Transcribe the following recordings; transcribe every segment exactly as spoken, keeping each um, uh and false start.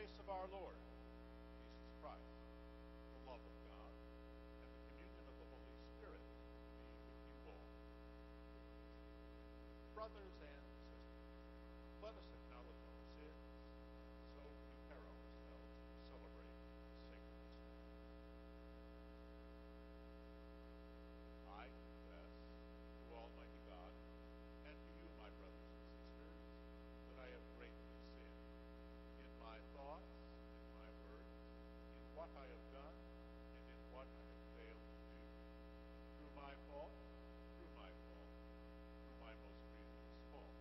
grace of our Lord Jesus Christ, the love of God, and the communion of the Holy Spirit be with you all. Brothers and sisters, let us acknowledge our sins, so prepare ourselves to celebrate the sacred mystery. I confess to Almighty God and to you, my brothers and sisters, that I have greatly sinned in my thoughts, in my words, in what I have done, and in what I have failed to do. Through my fault, through my fault, through my most grievous fault.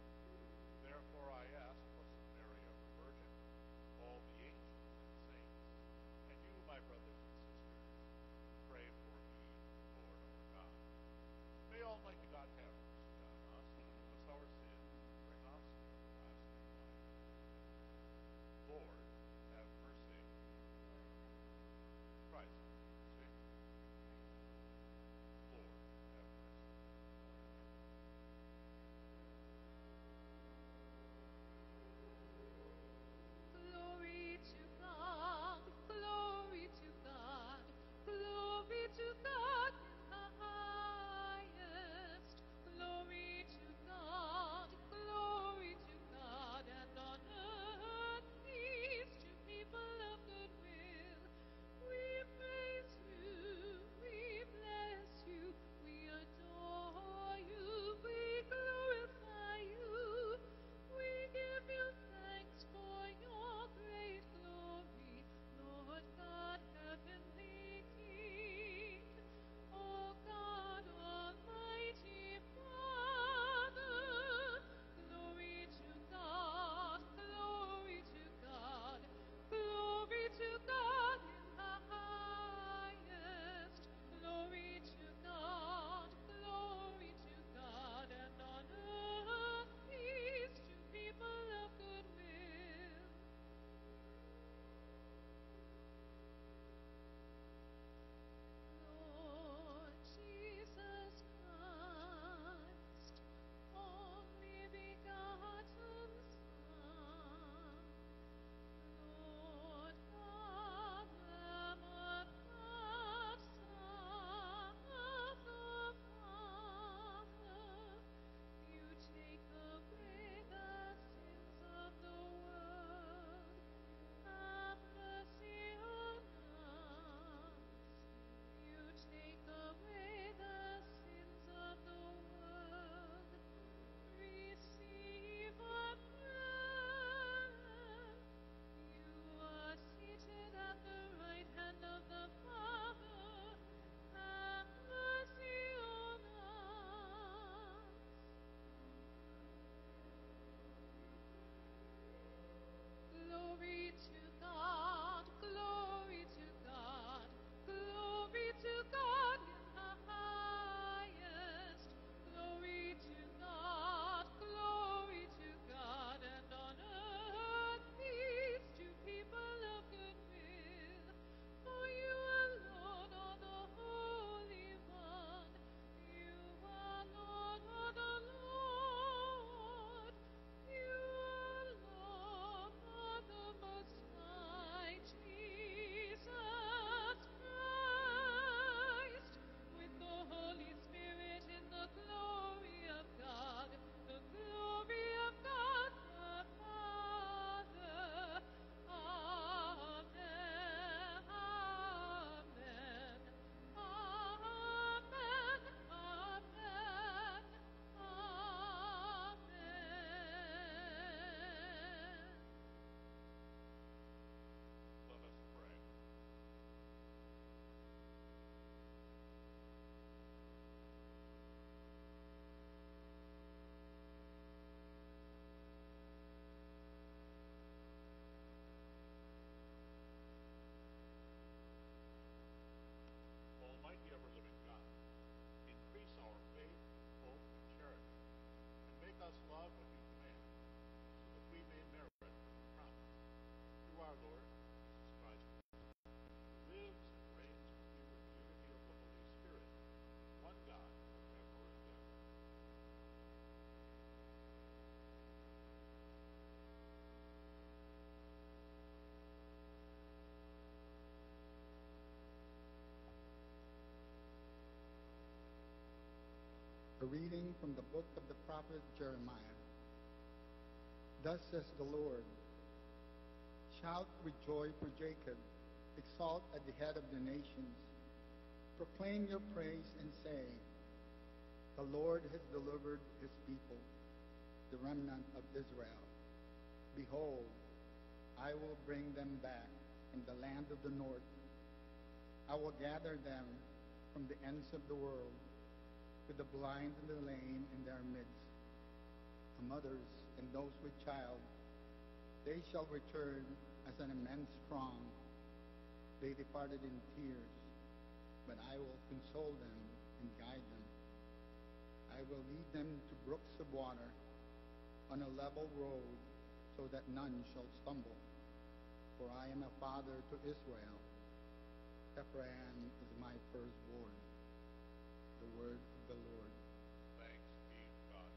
A reading from the book of the prophet Jeremiah. Thus says the Lord, shout with joy for Jacob, exalt at the head of the nations. Proclaim your praise and say, the Lord has delivered his people, the remnant of Israel. Behold, I will bring them back from the land of the north. I will gather them from the ends of the world, with the blind and the lame in their midst, the mothers and those with child. They shall return as an immense throng. They departed in tears, but I will console them and guide them. I will lead them to brooks of water on a level road, so that none shall stumble. For I am a father to Israel. Ephraim is my firstborn. The word of the Lord. Thanks be to God.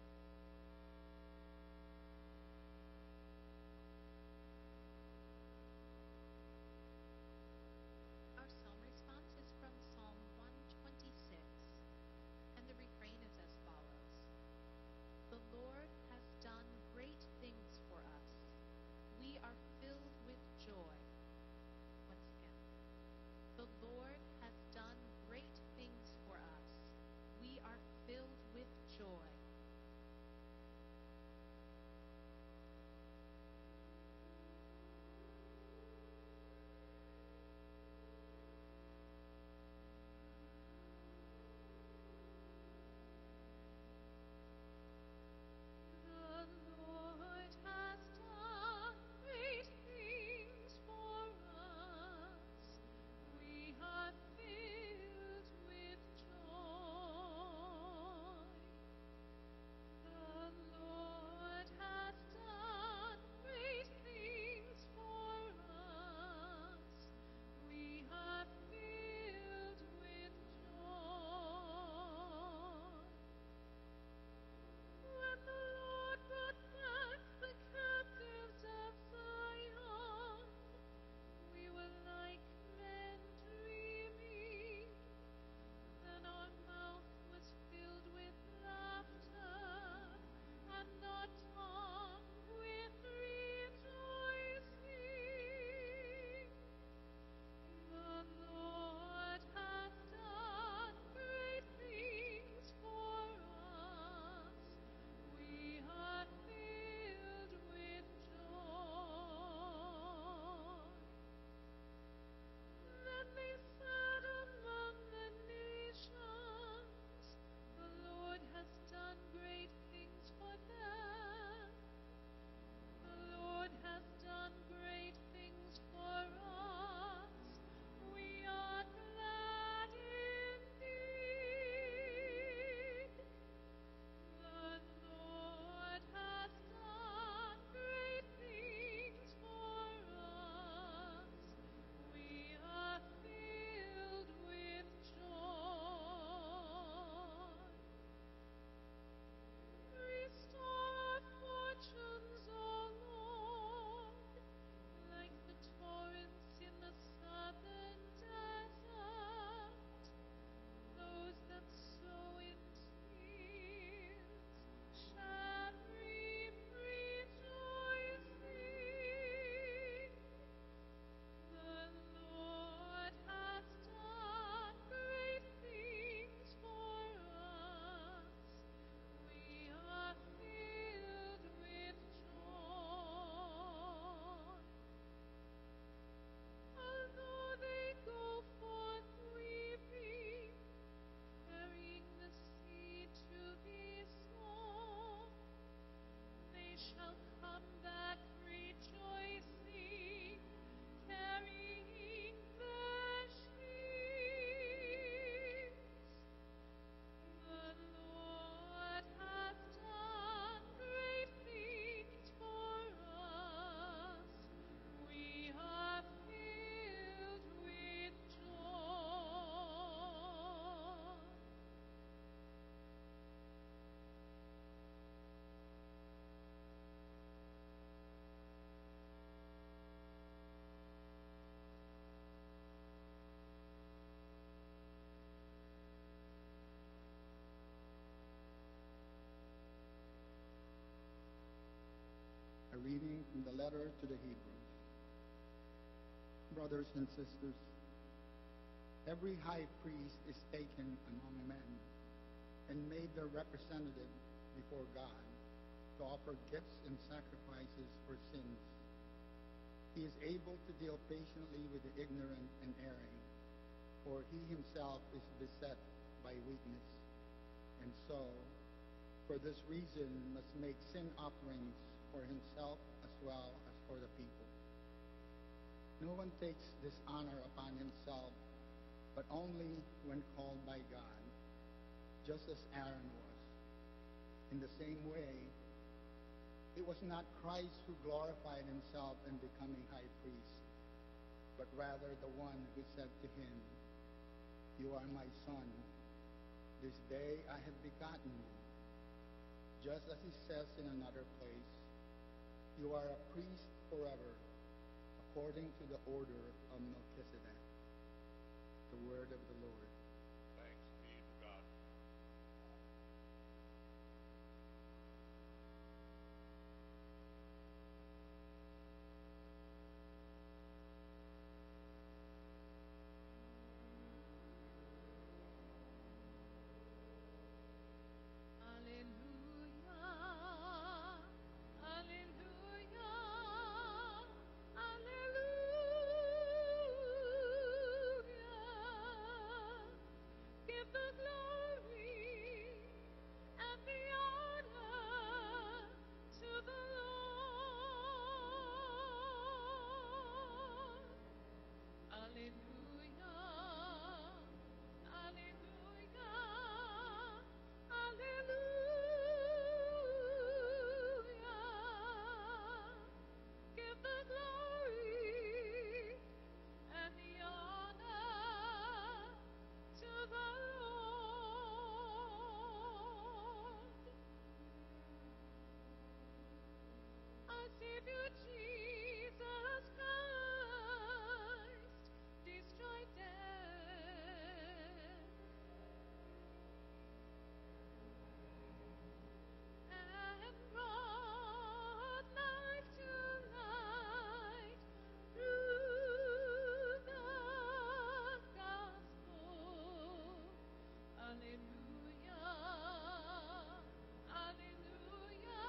Our psalm response is from Psalm one twenty-six, and the refrain is as follows. The Lord has done great things for us. We are filled with joy. Once again. The Lord has done great things for us. We from the letter to the Hebrews. Brothers and sisters, every high priest is taken among men and made their representative before God to offer gifts and sacrifices for sins. He is able to deal patiently with the ignorant and erring, for he himself is beset by weakness, and so, for this reason, must make sin offerings for himself as well as for the people. No one takes this honor upon himself, but only when called by God, just as Aaron was. In the same way, it was not Christ who glorified himself in becoming high priest, but rather the one who said to him, "You are my son. This day I have begotten you." Just as he says in another place, "You are a priest forever, according to the order of Melchizedek." The word of the Lord. Thanks be to God. Alleluia, alleluia, alleluia. Give the glory and the honor to the Lord. Alleluia, alleluia, alleluia. Give the glory and the honor to the Lord. Our Savior Jesus Christ destroyed death and brought life to light through the gospel. Alleluia, alleluia,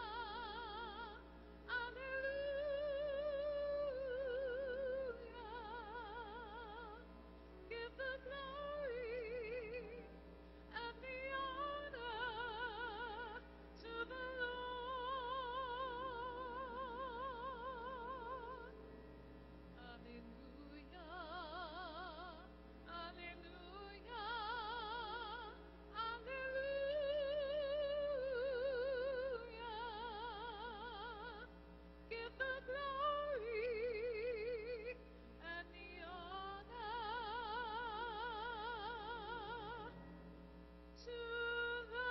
alleluia. Give the glory and the honor to the Lord. Alleluia, alleluia, alleluia. Give the glory and the honor to the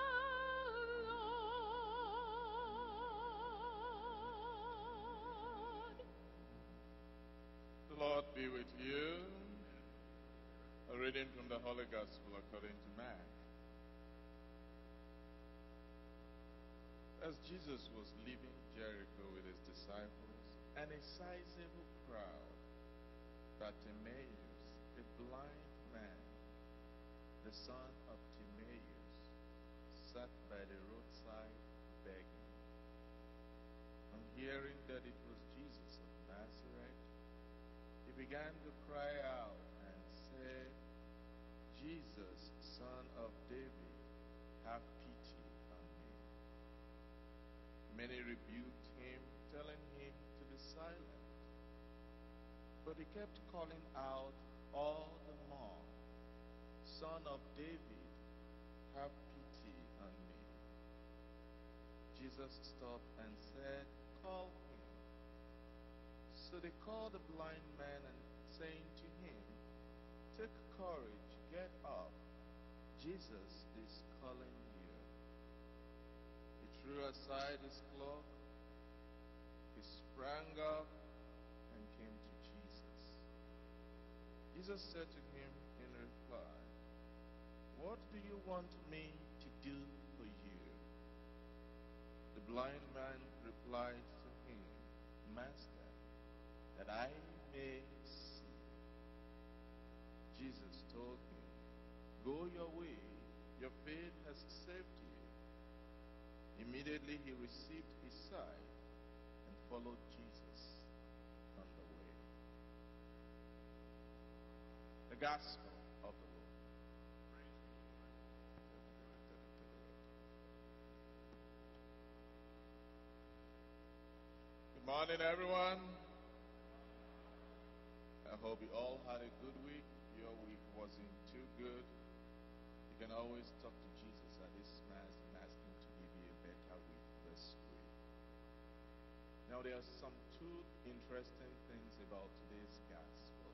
Lord. The Lord be with you. A reading from the Holy Gospel according to Mark. As Jesus was leaving Jericho with his disciples and a sizable crowd, Bartimaeus, a blind man, the son of Timaeus, sat by the roadside begging. On hearing that it was Jesus of Nazareth, he began to cry out and said, "Jesus, son of David, have pity on me." Many rebuked him, telling him to be silent. But he kept calling out all the more, "Son of David, have pity on me." Jesus stopped and said, "Call him." So they called the blind man and saying to him, "Take courage, get up. Jesus is calling you." He threw aside his cloak. He sprang up and came to Jesus. Jesus said to him in reply, "What do you want me to do for you?" The blind man replied to him, Jesus saved you. Immediately he received his sight and followed Jesus on the way. The gospel of the Lord. Praise the Lord. Good morning, everyone. I hope you all had a good week. If your week wasn't too good, you can always talk to Jesus at this Mass and ask him to give you a better week this week. Now, there are some two interesting things about today's gospel.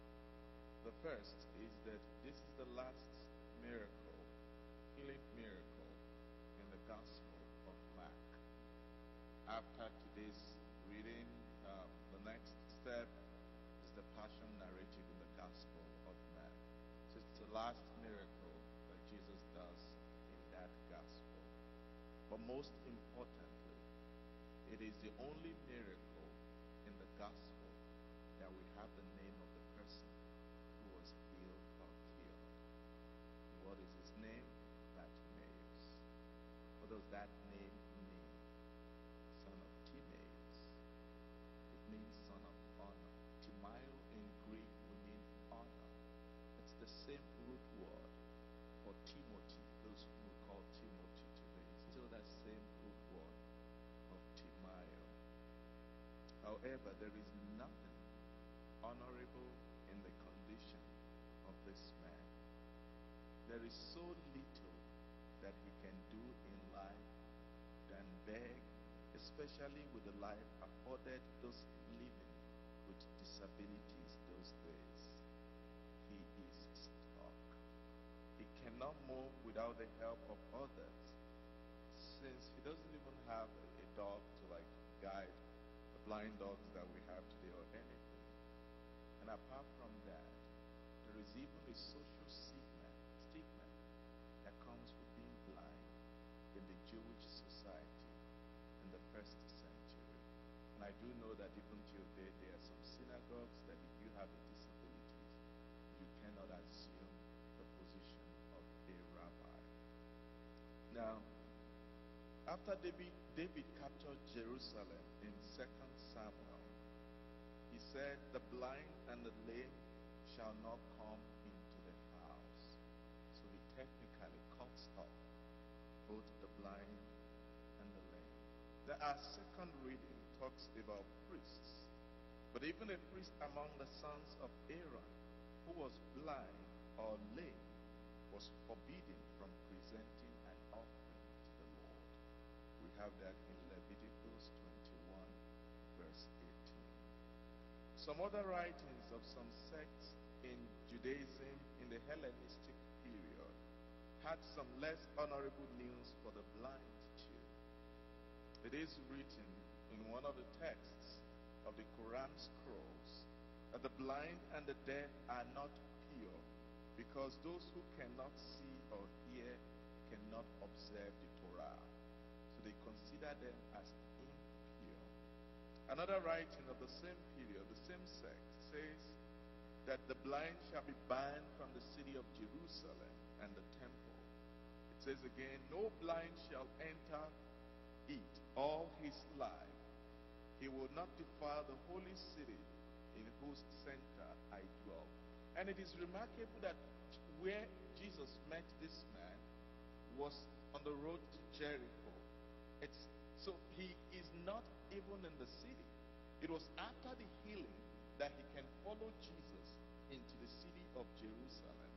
The first is that this is the last miracle, healing miracle, in the Gospel of Mark. After today's reading, um, the next step is the Passion narrative in the Gospel of Mark. So it's the last miracle that Jesus does in that Gospel. But most importantly, it is the only miracle in the Gospel that we have the name of the person who was healed or killed. What is his name? Bartimaeus. What does that name mean? Son of Timaeus. It means son of honor. Timaeo in Greek will mean honor. It's the same root word for Timothy, those who we call Timothy today. It's still that same root word of Timaeo. However, there is nothing honorable in the condition of this man. There is so little that he can do in life than beg, especially with the life afforded those living with disabilities those days. He is stuck. He cannot move without the help of others, since he doesn't even have a, a dog to like guide the blind dogs that we have today or anything. And apart from that, there is even a social stigma, stigma that comes with being blind in the Jewish society in the first century. And I do know that even till today, there are some synagogues that if you have a disability, you cannot assume the position of a rabbi. Now, after David, David captured Jerusalem in Second Samuel, he said, the blind and the lame shall not come into the house. So he technically cuts off both the blind and the lame. The, our second reading talks about priests. But even a priest among the sons of Aaron, who was blind or lame, was forbidden from presenting an offering to the Lord. We have that in Leviticus twenty-one, verse eighteen. Some other writings of some sects in Judaism in the Hellenistic period had some less honorable news for the blind too. It is written in one of the texts of the Quran scrolls that the blind and the deaf are not pure, because those who cannot see or hear cannot observe the Torah. So they consider them as impure. Another writing of the same period, the same sect, says that the blind shall be banned from the city of Jerusalem and the temple. It says again, no blind shall enter it all his life. He will not defile the holy city in whose center I dwell. And it is remarkable that where Jesus met this man was on the road to Jericho. It's So he is not even in the city. It was after the healing that he can follow Jesus into the city of Jerusalem.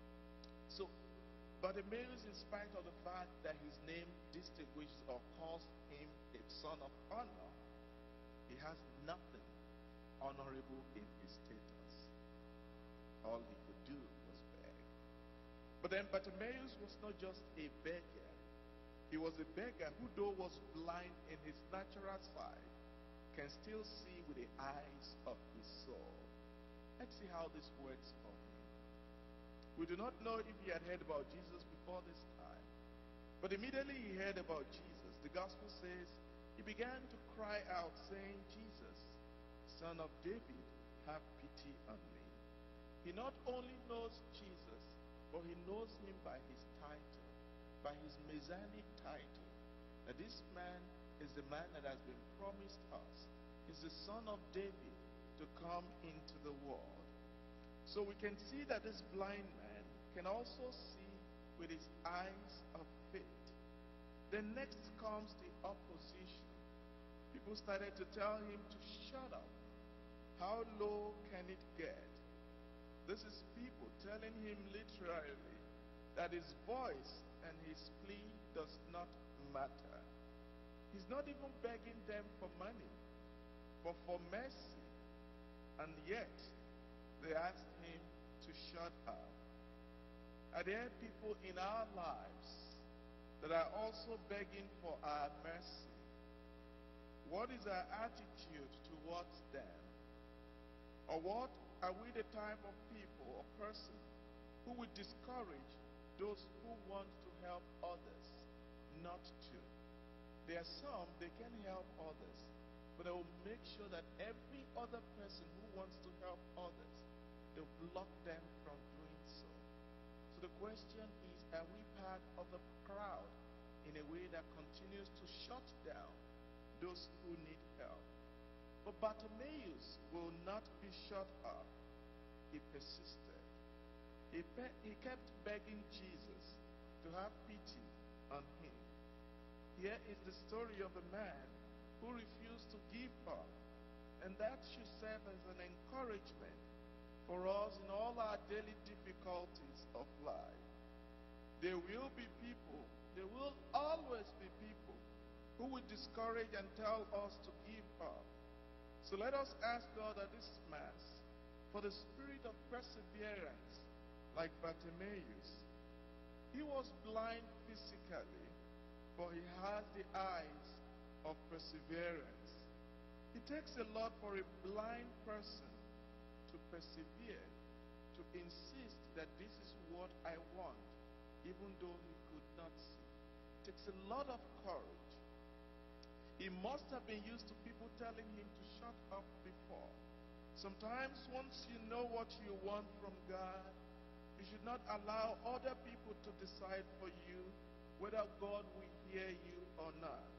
So, Bartimaeus, in spite of the fact that his name distinguishes or calls him a son of honor, he has nothing honorable in his status. All he could do was beg. But then Bartimaeus was not just a beggar. He was a beggar who, though was blind in his natural sight, can still see with the eyes of his soul. Let's see how this works for him. We do not know if he had heard about Jesus before this time, but immediately he heard about Jesus, the gospel says, he began to cry out, saying, Jesus, Son of David, have pity on me. He not only knows Jesus, but he knows him by his title. by his messianic title, that this man is the man that has been promised us. He's the son of David to come into the world. So we can see that this blind man can also see with his eyes of faith. Then next comes the opposition. People started to tell him to shut up. How low can it get? This is people telling him literally that his voice and his plea does not matter. He's not even begging them for money, but for mercy. And yet, they asked him to shut up. Are there people in our lives that are also begging for our mercy? What is our attitude towards them? Or what are we the type of people or person who would discourage those who want to help others not to? There are some, they can help others, but they will make sure that every other person who wants to help others, they'll block them from doing so. So the question is, are we part of the crowd in a way that continues to shut down those who need help? But Bartimaeus will not be shut up. He persisted. He, pe- he kept begging Jesus to have pity on him. Here is the story of a man who refused to give up. And that should serve as an encouragement for us in all our daily difficulties of life. There will be people, there will always be people who will discourage and tell us to give up. So let us ask God at this Mass for the spirit of perseverance like Bartimaeus. He was blind physically, but he has the eyes of perseverance. It takes a lot for a blind person to persevere, to insist that this is what I want, even though he could not see. It takes a lot of courage. He must have been used to people telling him to shut up before. Sometimes once you know what you want from God, you should not allow other people to decide for you whether God will hear you or not.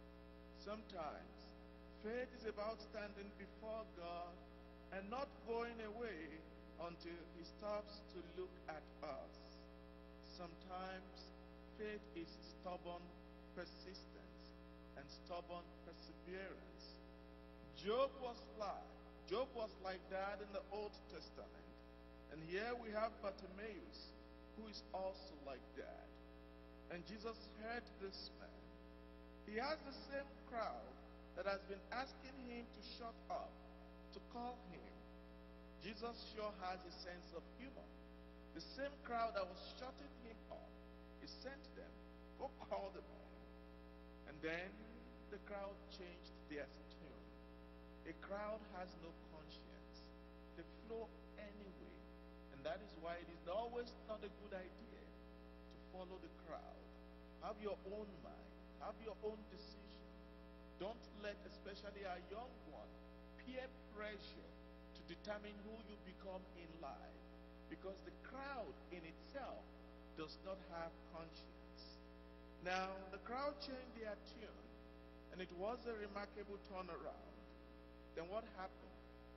Sometimes faith is about standing before God and not going away until he stops to look at us. Sometimes faith is stubborn persistence and stubborn perseverance. Job was like Job was like that in the Old Testament. And here we have Bartimaeus, who is also like that. And Jesus heard this man. He has the same crowd that has been asking him to shut up, to call him. Jesus sure has a sense of humor. The same crowd that was shutting him up, he sent them, go call the man. And then the crowd changed their tune. A crowd has no conscience. They flow anyway. And that is why it is always not a good idea to follow the crowd. Have your own mind. Have your own decision. Don't let, especially our young one, peer pressure to determine who you become in life. Because the crowd in itself does not have conscience. Now, the crowd changed their tune, and it was a remarkable turnaround. Then what happened?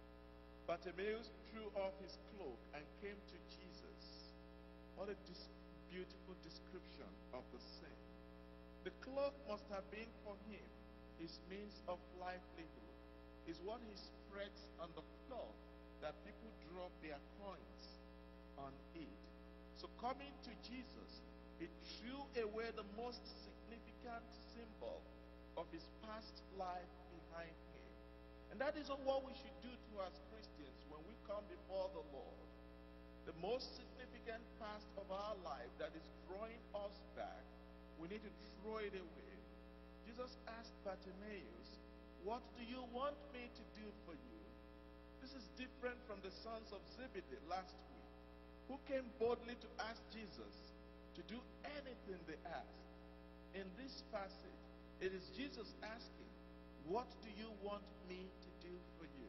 Bartimaeus threw off his cloak and came to Jesus. What a dis- beautiful description of the scene. The cloak must have been for him his means of livelihood. Is what he spreads on the floor that people drop their coins on it. So coming to Jesus, he threw away the most significant symbol of his past life behind him. And that is what we should do to as Christians when we come before the Lord. The most significant past of our life that is drawing us back, we need to throw it away. Jesus asked Bartimaeus, "What do you want me to do for you?" This is different from the sons of Zebedee last week, who came boldly to ask Jesus to do anything they asked. In this passage, it is Jesus asking, "What do you want me to do for you?"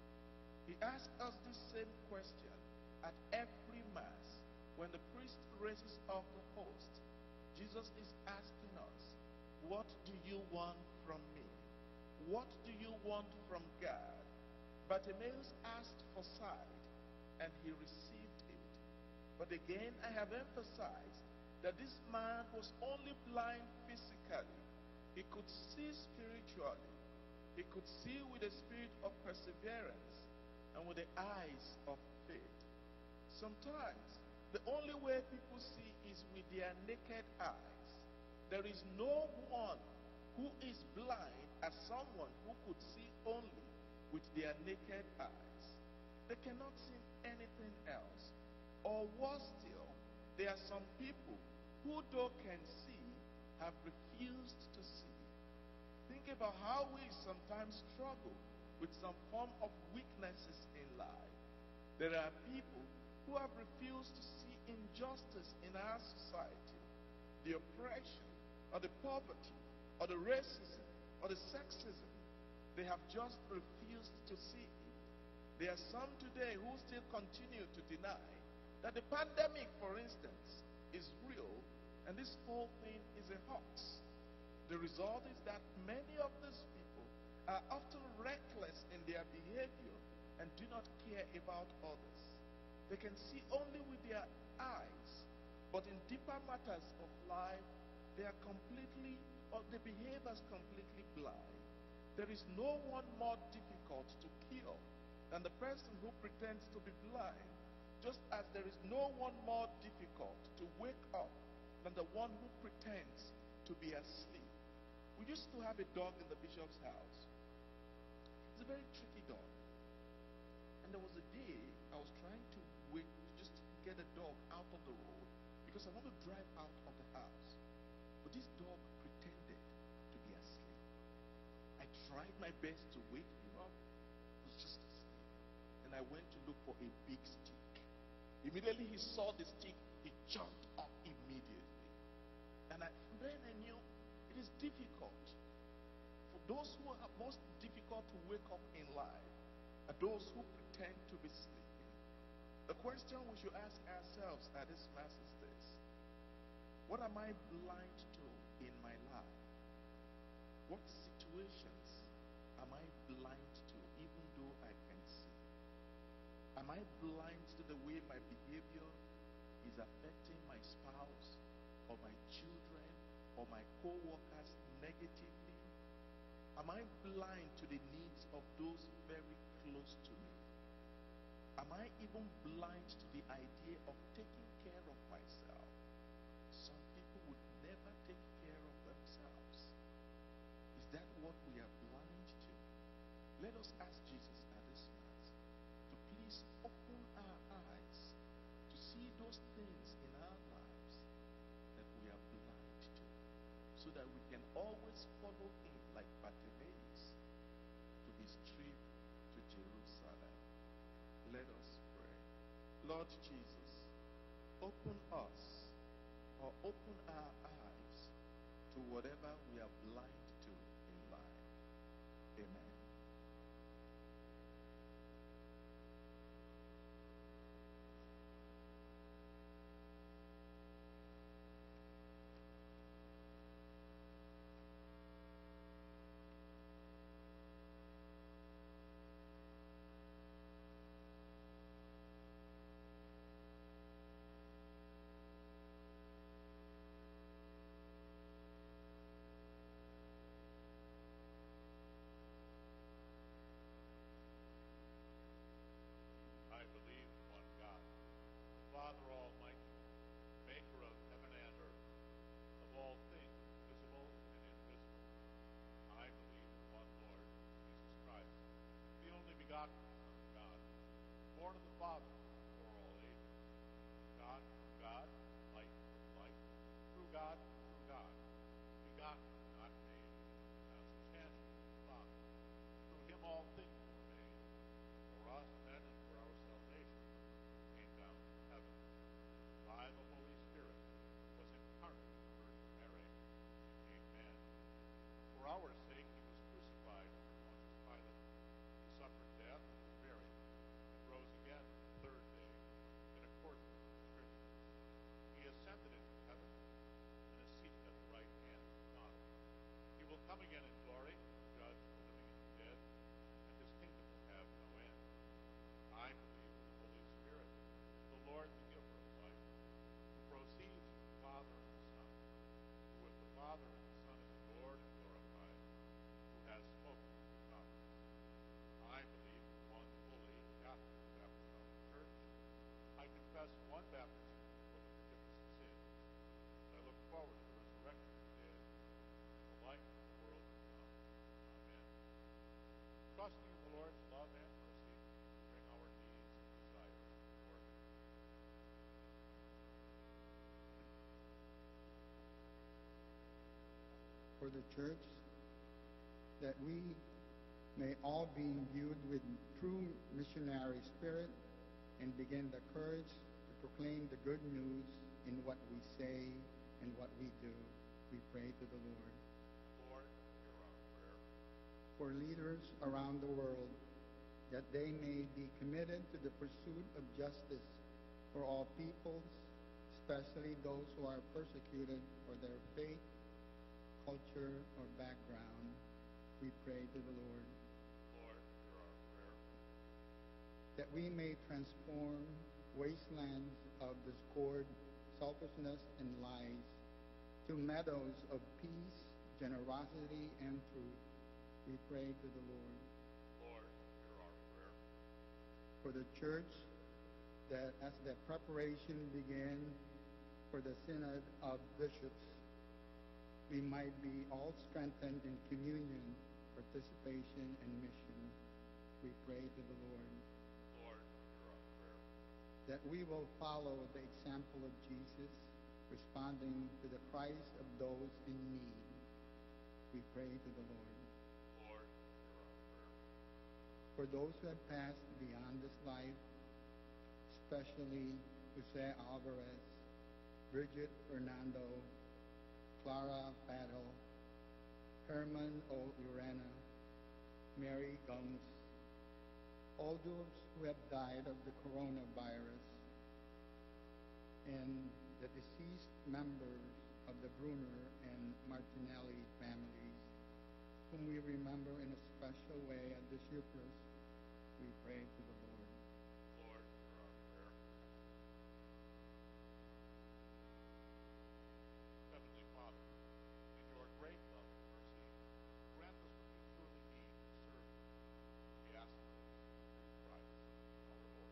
He asked us this same question at every Mass when the priest raises up the host. Jesus is asking us, what do you want from me? What do you want from God? Bartimaeus asked for sight, and he received it. But again, I have emphasized that this man was only blind physically. He could see spiritually. He could see with a spirit of perseverance and with the eyes of faith. Sometimes, the only way people see is with their naked eyes. There is no one who is blind as someone who could see only with their naked eyes. They cannot see anything else. Or worse still, there are some people who, though can see, have refused to see. Think about how we sometimes struggle with some form of weaknesses in life. There are people who have refused to see injustice in our society, the oppression, or the poverty, or the racism, or the sexism. They have just refused to see it. There are some today who still continue to deny that the pandemic, for instance, is real, and this whole thing is a hoax. The result is that many of these people are often reckless in their behavior and do not care about others. They can see only with their eyes, but in deeper matters of life, they are completely, or they behave as completely blind. There is no one more difficult to kill than the person who pretends to be blind, just as there is no one more difficult to wake up than the one who pretends to be asleep. We used to have a dog in the bishop's house. It's a very tricky dog. And there was a day I was trying to wake, just get a dog out of the road because I want to drive out of the house. But this dog pretended to be asleep. I tried my best to wake him up. He was just asleep. And I went to look for a big stick. Immediately he saw the stick, he jumped up immediately. And I, then I knew it is difficult. For those who are most difficult to wake up in life are those who pretend to be sleeping. The question we should ask ourselves at this mass is this: what am I blind to in my life? What situations am I blind to even though I can see? Am I blind to the way my behavior is affecting my spouse or my children or my co-workers negatively? Am I blind to the needs of those very close to me? Am I even blind to the idea of taking care of myself? Some people would never take care of themselves. Is that what we are blind to? Let us ask Jesus at this Mass to please open our eyes to see those things in our lives that we are blind to, so that we can always follow him like Bartimaeus to his trip to Jerusalem. Let us pray. Lord Jesus, open us or open our eyes to whatever we are blind to in life. Amen. the church, that we may all be imbued with true missionary spirit and begin the courage to proclaim the good news in what we say and what we do. We pray to the Lord. Lord, hear our prayer. For leaders around the world, that they may be committed to the pursuit of justice for all peoples, especially those who are persecuted for their faith, culture, or background. We pray to the Lord. Lord, hear our prayer. That we may transform wastelands of discord, selfishness, and lies to meadows of peace, generosity, and truth. We pray to the Lord. Lord, hear our prayer. For the church, that as the preparation begin for the Synod of Bishops, we might be all strengthened in communion, participation, and mission. We pray to the Lord. Lord, hear our prayer. That we will follow the example of Jesus, responding to the cries of those in need. We pray to the Lord. Lord, hear our prayer. For those who have passed beyond this life, especially Jose Alvarez, Bridget Fernando, Clara Battle, Herman O. Urena, Mary Gums, all those who have died of the coronavirus, and the deceased members of the Bruner and Martinelli families, whom we remember in a special way at this Eucharist, we pray to the Lord. Lord, hear our prayer. Heavenly Father, in your great love and mercy, grant us what we truly need to serve you. We ask this through Christ our Lord.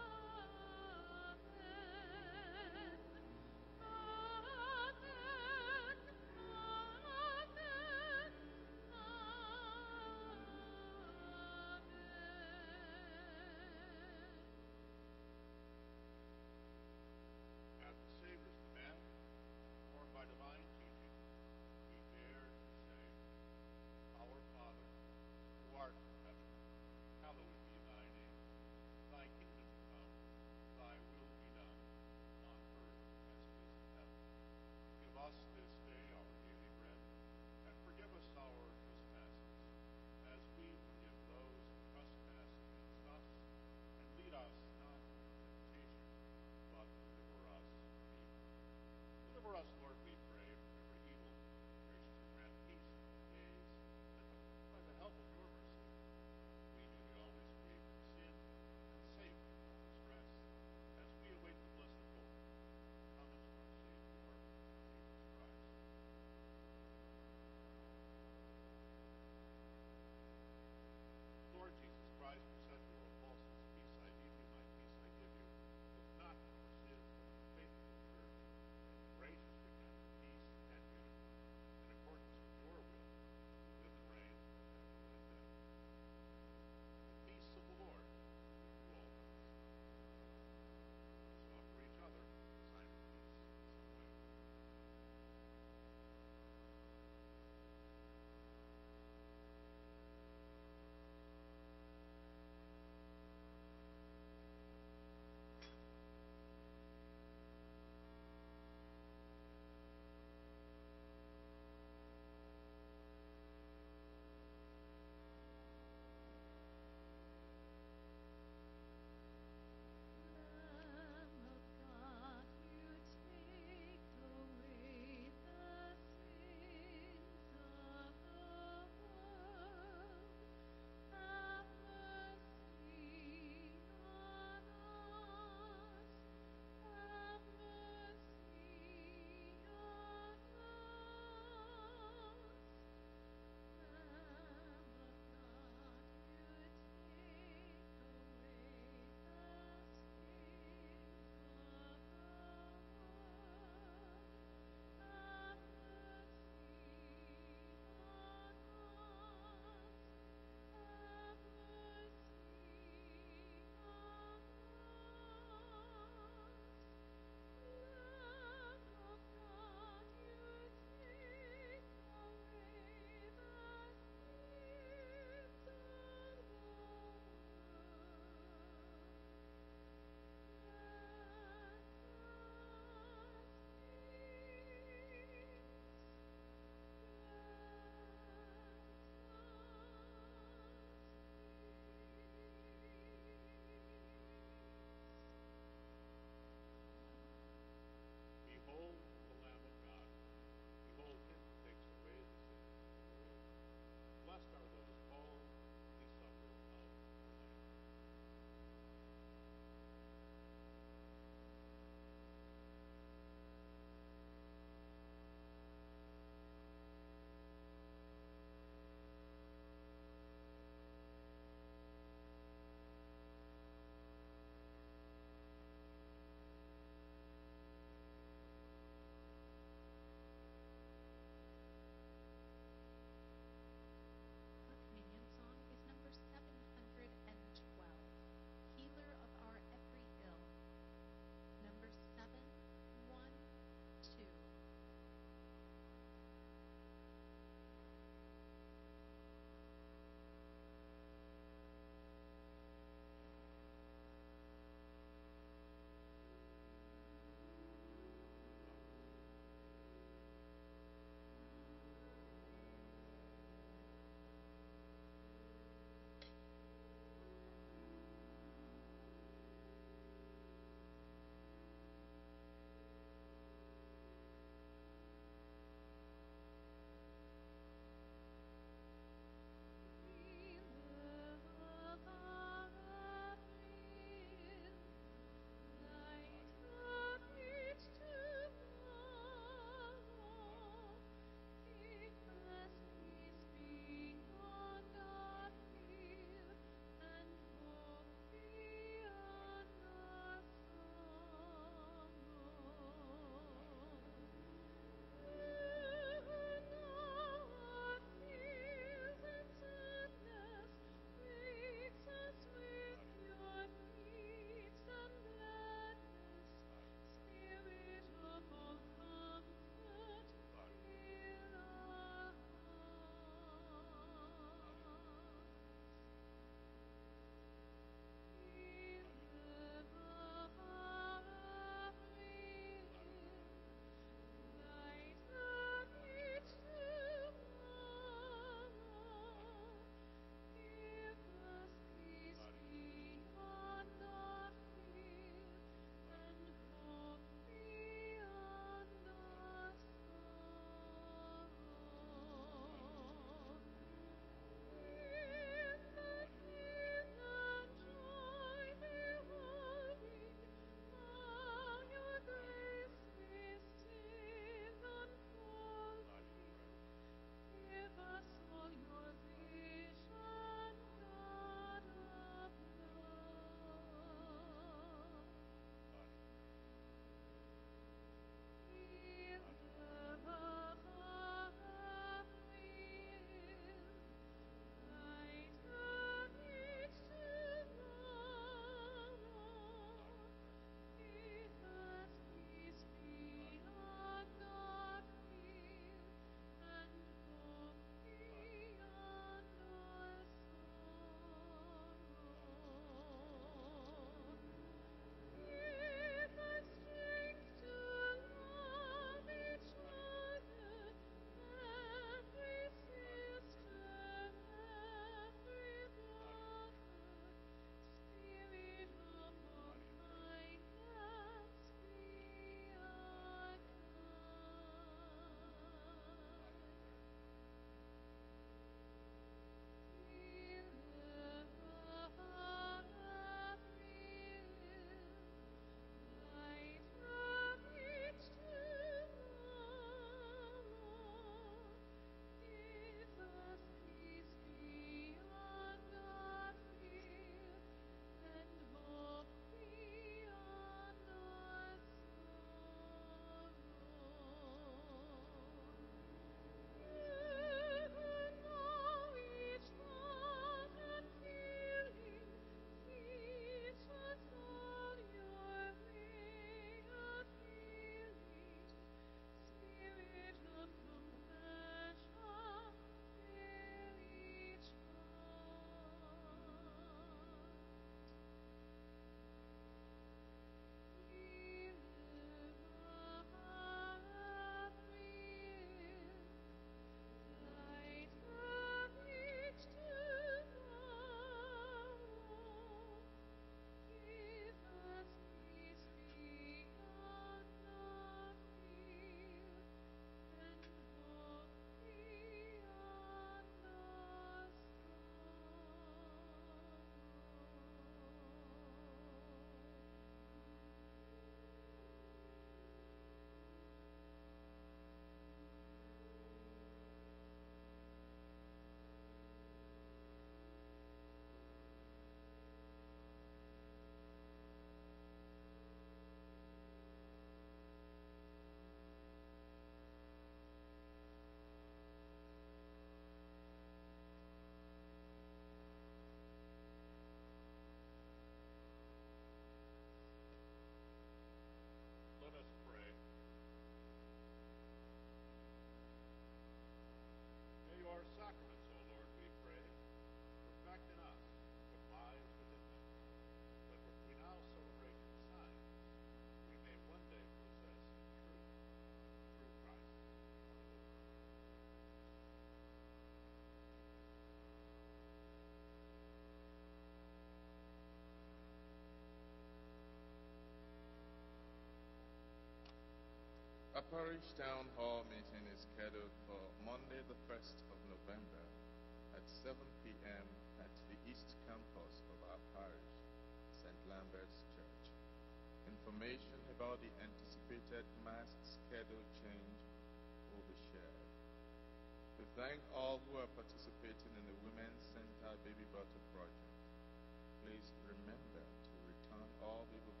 Parish Town Hall meeting is scheduled for Monday, the first of November at seven p.m. at the East Campus of our parish, Saint Lambert's Church. Information about the anticipated Mass schedule change will be shared. We thank all who are participating in the Women's Center Baby Bottle Project. Please remember to return all baby